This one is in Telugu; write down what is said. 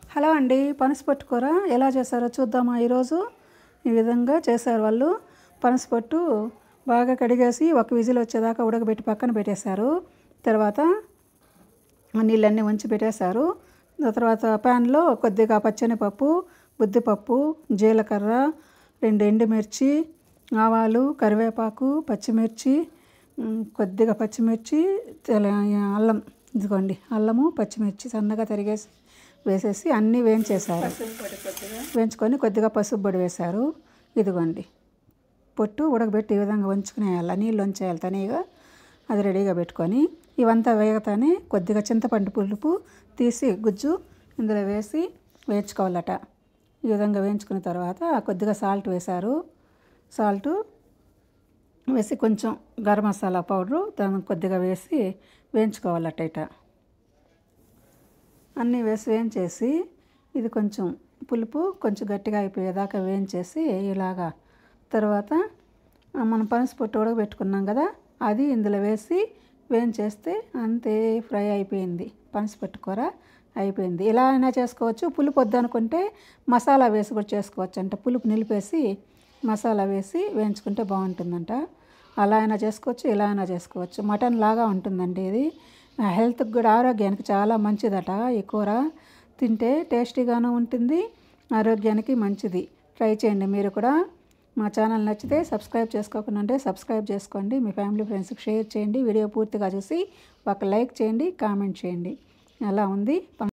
హలో అండి, పనసపొట్టు కూర ఎలా చేశారో చూద్దామా ఈరోజు. ఈ విధంగా చేశారు వాళ్ళు. పనసపొట్టు బాగా కడిగేసి ఒక విజిల్ వచ్చేదాకా ఉడకబెట్టి పక్కన పెట్టేశారు. తర్వాత నీళ్ళన్నీ ఉంచి పెట్టేశారు. తర్వాత ప్యాన్లో కొద్దిగా పచ్చెనపప్పు, ఉద్దిపప్పు, జీలకర్ర, 2 ఎండుమిర్చి, ఆవాలు, కరివేపాకు, పచ్చిమిర్చి, కొద్దిగా పచ్చిమిర్చి, అల్లం, ఇదిగోండి అల్లము పచ్చిమిర్చి సన్నగా తరిగేసి వేసేసి అన్నీ వేయించేశారు. వేయించుకొని కొద్దిగా పసుపు పొడి వేశారు. ఇదిగోండి పొట్టు ఉడకబెట్టి ఈ విధంగా వంచుకునేయాలి, నీళ్ళు వంచేయాలి తనీగా. అది రెడీగా పెట్టుకొని ఇవంతా వేగతానే కొద్దిగా చింతపండు పులుపు తీసి గుజ్జు ఇందులో వేసి వేయించుకోవాలట. ఈ విధంగా వేయించుకున్న తర్వాత కొద్దిగా సాల్ట్ వేశారు. సాల్టు వేసి కొంచెం గరం మసాలా పౌడరు దాన్ని కొద్దిగా వేసి వేయించుకోవాలట. ఇట అన్నీ వేసి వేయించేసి ఇది కొంచెం పులుపు కొంచెం గట్టిగా అయిపోయేదాకా వేయించేసి ఇలాగా తర్వాత మనం పనసపొట్టు ఉడకబెట్టుకున్నాం కదా, అది ఇందులో వేసి వేయించేస్తే అంతే, ఫ్రై అయిపోయింది. పనసపొట్టు కూర అయిపోయింది. ఇలా అయినా చేసుకోవచ్చు. పులుపు వద్దనుకుంటే మసాలా వేసి కూడా చేసుకోవచ్చు అంట. పులుపు నిలిపేసి మసాలా వేసి వేయించుకుంటే బాగుంటుందంట. అలా అయినా చేసుకోవచ్చు, ఇలా అయినా చేసుకోవచ్చు. మటన్ లాగా ఉంటుందండి ఇది. హెల్త్కి కూడా, ఆరోగ్యానికి చాలా మంచిదట. ఈ కూర తింటే టేస్టీగాను ఉంటుంది, ఆరోగ్యానికి మంచిది. ట్రై చేయండి మీరు కూడా. మా ఛానల్ నచ్చితే సబ్స్క్రైబ్ చేసుకోకుండా ఉంటే సబ్స్క్రైబ్ చేసుకోండి. మీ ఫ్యామిలీ ఫ్రెండ్స్కి షేర్ చేయండి. వీడియో పూర్తిగా చూసి ఒక లైక్ చేయండి, కామెంట్ చేయండి. ఎలా ఉంది